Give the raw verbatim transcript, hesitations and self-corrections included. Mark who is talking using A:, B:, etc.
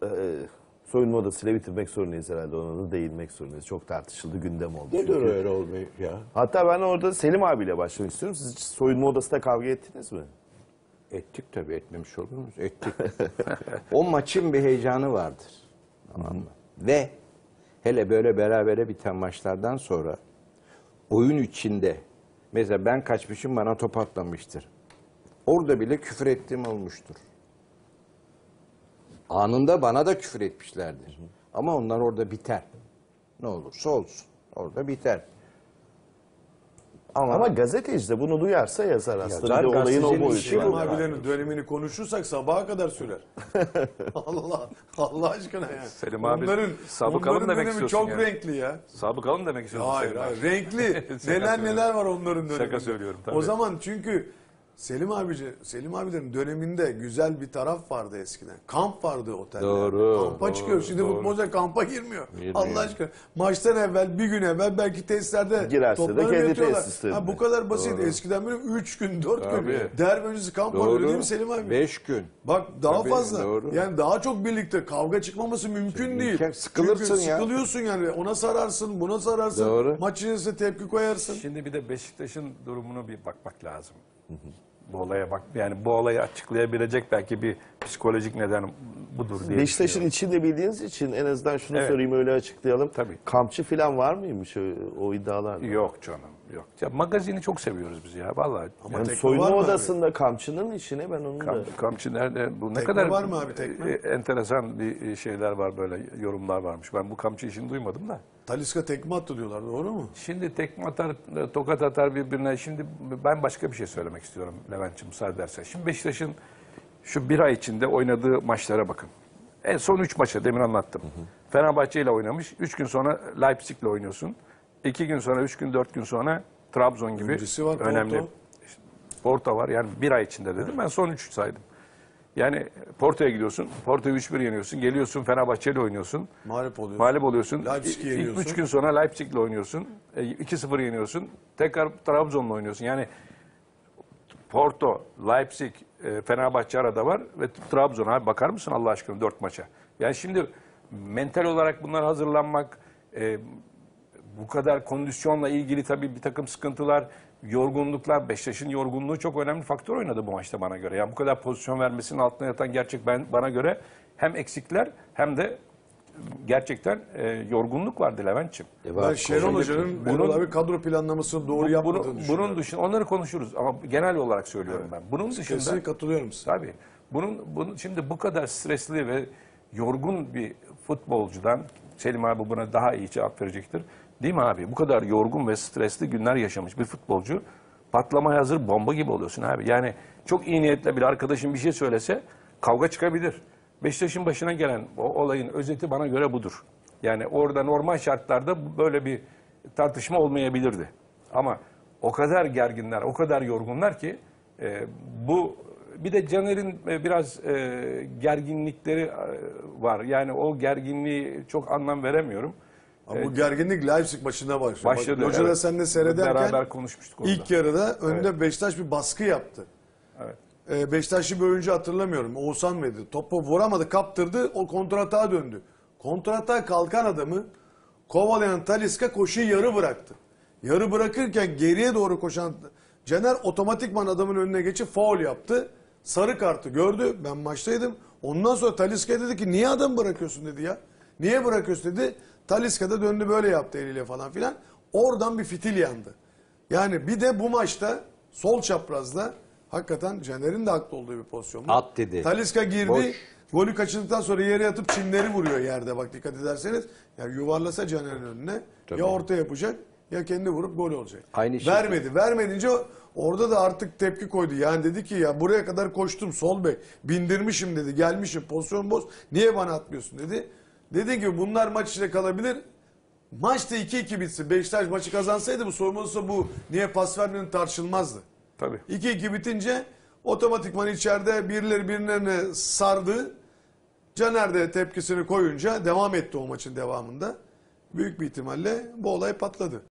A: e, soyunma odasıyla bitirmek zorundayız herhalde. Ona da değinmek zorundayız. Çok tartışıldı, gündem oldu.
B: Nedir
A: çünkü.
B: öyle olmayı ya?
A: Hatta ben orada Selim abiyle başlamak istiyorum. Siz hiç soyunma odasında kavga ettiniz mi?
B: Ettik tabii, etmemiş olur muyuz? Ettik. O maçın bir heyecanı vardır. Tamam mı? Ve hele böyle berabere biten maçlardan sonra oyun içinde mesela ben kaçmışım, bana top atlamıştır. Orada bile küfür ettiğim olmuştur. Anında bana da küfür etmişlerdir. Ama onlar orada biter. Ne olursa olsun. Orada biter. Ama,
A: Ama gazeteci de bunu duyarsa yazar aslında.
B: Yazar,
A: Bir de olayın o
B: gazetecinin
A: boyutu
B: işi
A: var.
B: bu.
C: Selim abilerin dönemini konuşursak sabaha kadar sürer. Allah Allah aşkına ya.
D: Selim abi,
C: onların,
D: sabıkalı mı
C: onların
D: demek
C: dönemi
D: istiyorsun
C: çok
D: yani?
C: renkli ya.
D: Sabıkalı mı demek istiyorsun?
C: Hayır
D: Selim
C: hayır.
D: abi?
C: Renkli.
D: Şaka
C: neler
D: söylüyorum.
C: neler var onların döneminde.
D: Şaka söylüyorum tabii.
C: O zaman çünkü Selim abici, Selim abilerin döneminde güzel bir taraf vardı eskiden. Kamp vardı otelde.
B: Doğru,
C: Kampa
B: doğru,
C: çıkıyor. Şimdi
B: doğru.
C: futbolcular kampa girmiyor.
B: Girmiyor.
C: Allah aşkına. Maçtan evvel, bir gün evvel belki testlerde
A: Girerse de
C: toplanıp
A: kendi
C: yatıyorlar.
A: tesislerinde.
C: Ha, bu kadar basit. Eskiden böyle üç gün, dört gün
B: Tabii.
C: derbi öncesi kamp var öyle değil mi Selim abi?
B: Beş gün.
C: Bak daha
B: Tabii,
C: fazla.
B: doğru.
C: Yani daha çok birlikte kavga çıkmaması mümkün değil.
B: Mümkün. Sıkılırsın
C: Çünkü
B: ya.
C: sıkılıyorsun yani. Ona sararsın, buna sararsın.
B: Doğru.
C: Maç içerisinde tepki koyarsın.
D: Şimdi bir de Beşiktaş'ın durumunu bir bakmak lazım. Bu olaya bak, yani bu olayı açıklayabilecek belki bir psikolojik neden budur diye
A: Beşiktaş'ın
D: düşünüyorum.
A: içinde bildiğiniz için en azından şunu
D: Evet.
A: sorayım, öyle açıklayalım.
D: Tabii.
A: Kampçı falan var mıymış o, o iddialar?
D: Yok canım, yok. Ya magazini çok seviyoruz biz ya vallahi.
C: Ama
A: Yani
C: tekme
A: soyunma
C: var mı
A: odasında kampçının işine ben onu da...
D: Kam, Kamçı nerede? Bu ne
C: Tekme
D: kadar
C: var mı abi, tekme?
D: e, enteresan bir şeyler var, böyle yorumlar varmış. Ben bu Kamçı işini duymadım da.
C: Talisca tekme attı diyorlar, doğru mu?
D: Şimdi tekme atar, tokat atar birbirine. Şimdi ben başka bir şey söylemek istiyorum Levent'ciğim, müsaade edersen. Şimdi Beşiktaş'ın şu bir ay içinde oynadığı maçlara bakın. En son üç maça demin anlattım. Fenerbahçe ile oynamış. Üç gün sonra Leipzig ile oynuyorsun. İki gün sonra, üç gün, dört gün sonra Trabzon gibi
C: Öncesi var, Porto.
D: önemli. İşte Porto var. Yani bir ay içinde dedim. Ben son üç saydım. Yani Porto'ya gidiyorsun. Porto'yu üç bir yeniyorsun. Geliyorsun Fenerbahçe ile oynuyorsun.
C: Mağlup oluyorsun.
D: Mağlup oluyorsun.
C: Leipzig'i
D: İ-
C: yeniyorsun.
D: Üç gün sonra Leipzig'le oynuyorsun. E, iki sıfır yeniyorsun. Tekrar Trabzon'la oynuyorsun. Yani Porto, Leipzig, e, Fenerbahçe arada var ve Trabzon. Abi bakar mısın Allah aşkına dört maça? Yani şimdi mental olarak bunlar hazırlanmak, e, bu kadar kondisyonla ilgili tabii bir takım sıkıntılar, yorgunluklar, Beşiktaş'ın yorgunluğu çok önemli faktör oynadı bu maçta bana göre. Yani bu kadar pozisyon vermesinin altına yatan gerçek ben bana göre hem eksikler hem de gerçekten e, yorgunluk vardı Levent'ciğim.
C: Ben Şenol Hoca'nın
D: Bunun-
C: bunun, abi kadro planlamasını doğru
D: Bu-
C: yapmadığını
D: bunu,
C: düşünüyorum.
D: bunun dışında onları konuşuruz ama genel olarak söylüyorum ben. Bunun dışında
C: Kesinlikle katılıyorum size.
D: tabii bunun bunun şimdi bu kadar stresli ve yorgun bir futbolcudan Selim abi buna daha iyi cevap verecektir. Değil mi abi? Bu kadar yorgun ve stresli günler yaşamış bir futbolcu patlamaya hazır bomba gibi oluyorsun abi. Yani çok iyi niyetle bir arkadaşın bir şey söylese kavga çıkabilir. Beşiktaş'ın başına gelen o olayın özeti bana göre budur. Yani orada normal şartlarda böyle bir tartışma olmayabilirdi. Ama o kadar gerginler, o kadar yorgunlar ki e, bu bir de Caner'in e, biraz e, gerginlikleri e, var. Yani o gerginliği çok anlam veremiyorum.
C: Ama bu gerginlik Leipzig maçında başladı.
D: Başladı,
C: Bak, Hoca da
D: evet.
C: seninle seyrederken
D: Beraber konuşmuştuk orada.
C: ilk yarıda önde Beşiktaş bir baskı yaptı.
D: Evet.
C: Ee, Beşiktaşlı bir oyuncu hatırlamıyorum. Oğuzhan mıydı? Topu vuramadı, kaptırdı. O kontratağa döndü. Kontratağa kalkan adamı kovalayan Talisca koşuyu yarı bıraktı. Yarı bırakırken geriye doğru koşan Caner otomatikman adamın önüne geçip faul yaptı. Sarı kartı gördü. Ben maçtaydım. Ondan sonra Talisca dedi ki niye adam bırakıyorsun dedi ya. Niye bırakıyorsun dedi. Talisca da döndü böyle yaptı eliyle falan filan. Oradan bir fitil yandı. Yani bir de bu maçta sol çaprazda hakikaten Caner'in de haklı olduğu bir pozisyon var.
B: At dedi.
C: Talisca girdi.
B: Boş.
C: Golü kaçırdıktan sonra yere yatıp çimleri vuruyor yerde bak dikkat ederseniz. Ya yuvarlasa Caner'in önüne
B: Tabii.
C: ya orta yapacak ya kendi vurup gol olacak.
B: Aynı şey.
C: Vermedi. Vermedince orada da artık tepki koydu. Yani dedi ki ya buraya kadar koştum sol bek. Bindirmişim dedi. Gelmişim pozisyon boz. Niye bana atmıyorsun dedi. Dedi ki bunlar maç içinde kalabilir. Maçta iki iki bitsin. Beşiktaş maçı kazansaydı bu soyunma odasında bu niye pas vermenin tartışılmazdı.
D: Tabii.
C: iki iki bitince otomatikman içeride birileri birilerine sardı. Caner de tepkisini koyunca devam etti o maçın devamında. Büyük bir ihtimalle bu olay patladı.